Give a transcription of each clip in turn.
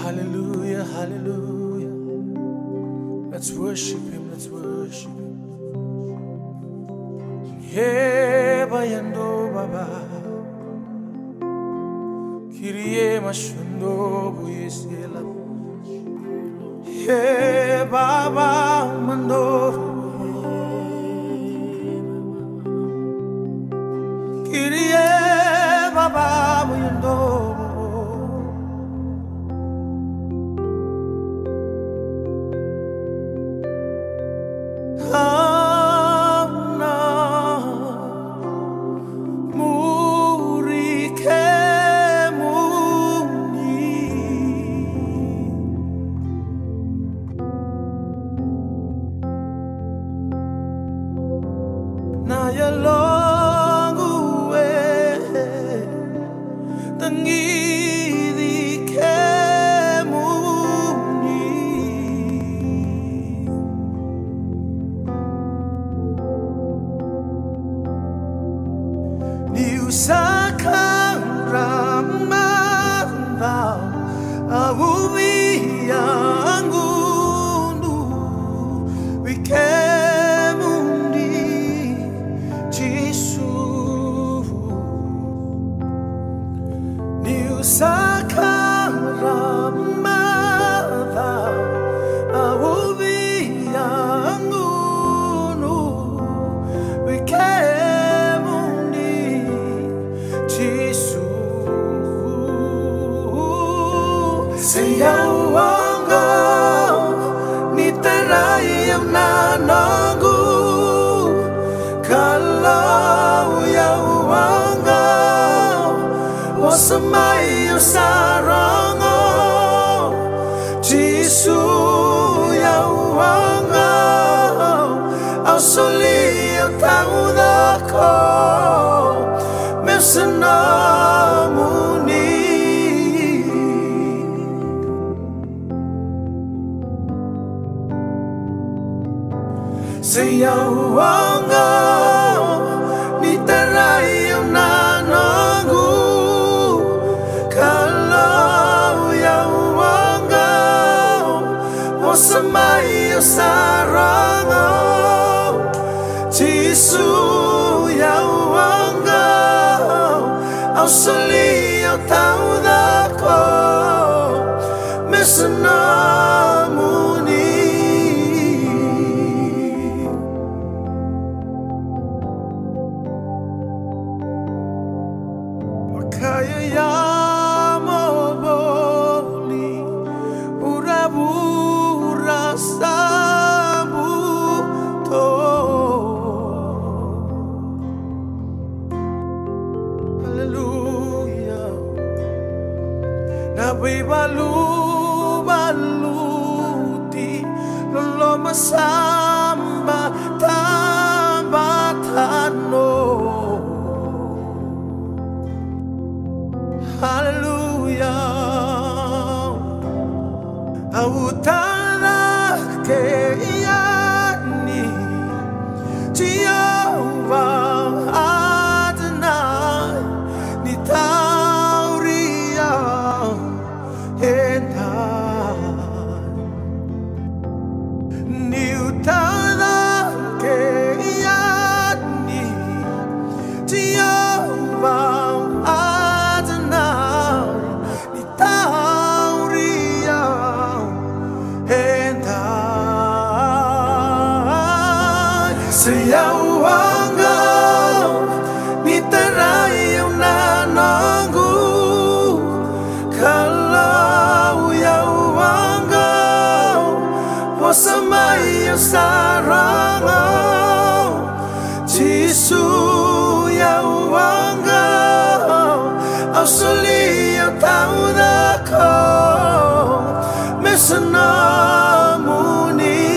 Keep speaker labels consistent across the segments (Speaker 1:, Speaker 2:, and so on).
Speaker 1: Hallelujah, hallelujah. Let's worship him, let's worship him. Yeah, bayando baba. Kiriye mashundo buyesela. Yeah, baba mandoro. Kiriye baba buyando.
Speaker 2: Samayo sarango Jisu ya uanga Au solio taudako Mesenamuni Seya uanga Ni terayo nanangu Samayo sarango Jisu ya uanga Au solio taudako Mesenamuni Wakaya yamo boli Urabu Hallelujah. Nabi baluti lolo masamba tambatano. Hallelujah. Autana ke yani Jehovah Sayawanga ni terayo nanangu Kalau yawanga Wasamayo sarango Jisu yawanga Au solio taudako Mesenamuni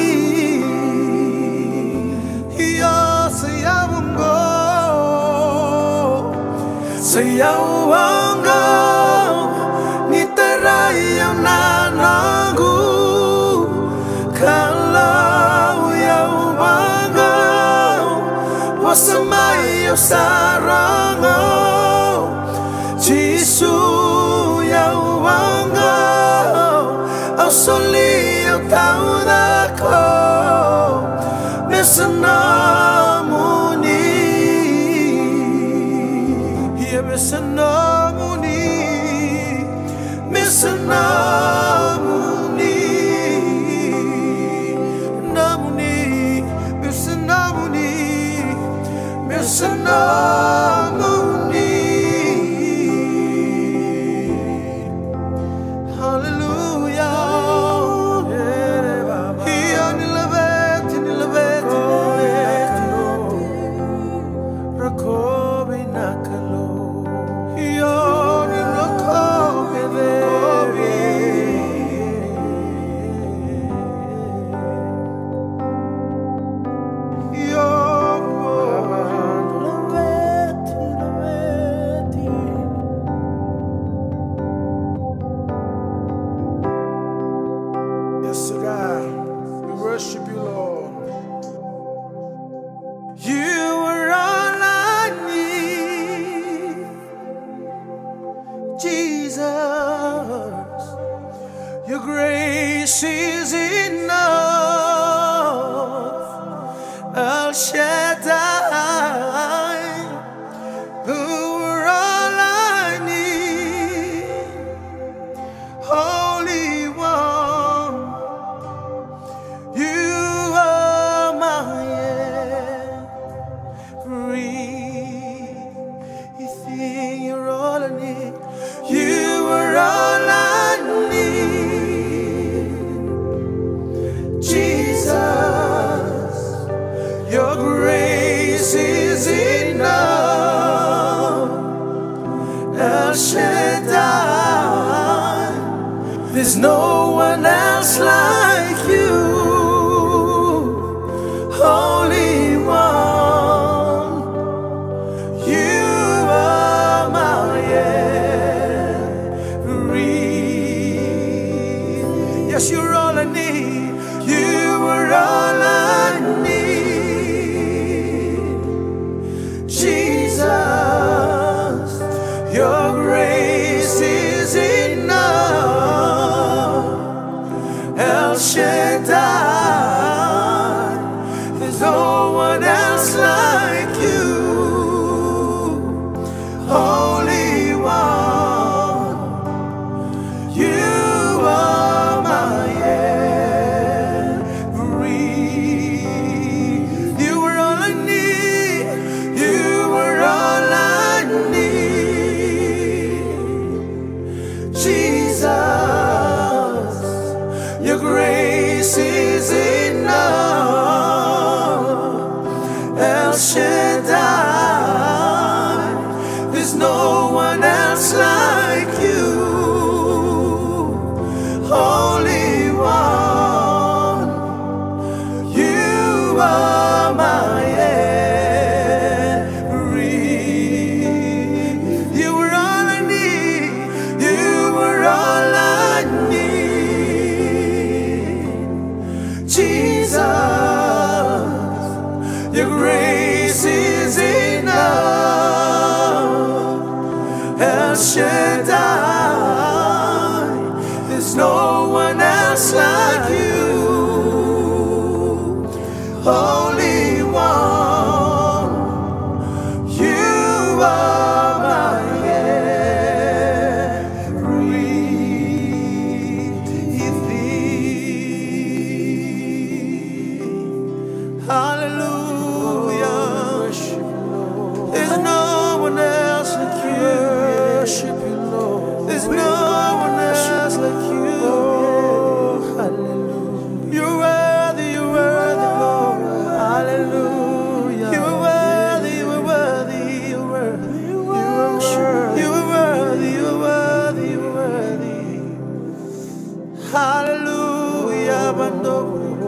Speaker 2: Sayawanga ni terayo nanangu Kalau yawanga Wasamayo sarango Jisu yawanga taudako mesanamuni
Speaker 1: Yeah, mesanamuni
Speaker 2: mesanamuni
Speaker 1: namuni mesanamuni
Speaker 2: mesanamuni.
Speaker 1: Hallelujah.
Speaker 2: Hiya nilabeti nilabeti
Speaker 1: Rakobi nakalo.
Speaker 2: hiya nilakobe devi.
Speaker 1: Yes, God. We worship you, Lord.
Speaker 2: You are all I need, Jesus. Your grace is enough. El Shaddai, you are all I need. Holy One, you are my everything. You're all I need. You are all I need, Jesus. Your grace is enough. El Shaddai, there's no one else like you. Holy One, you are my everything. Yes, you're all I need. You are all I need, Jesus. Your grace is enough. El Shaddai, there's no one else like you. Holy One, you are my everything. You are all I need. You are all I need, Jesus. Your grace is enough. El Shaddai, there's no one else like you. Holy One, you are my everything. You are all I need. You are all I need, Jesus. Your grace is enough. El Shaddai, there's no one else like you. Holy One, you are my everything. Hallelujah. There's no one else like you.
Speaker 1: Worship you, Lord.
Speaker 2: There's no one else like you.
Speaker 1: Oh, hallelujah.
Speaker 2: You're worthy, Lord.
Speaker 1: Hallelujah.
Speaker 2: You are worthy, you are worthy, you are worthy.
Speaker 1: You are worthy.
Speaker 2: You are worthy, you are worthy, you are worthy. Hallelujah.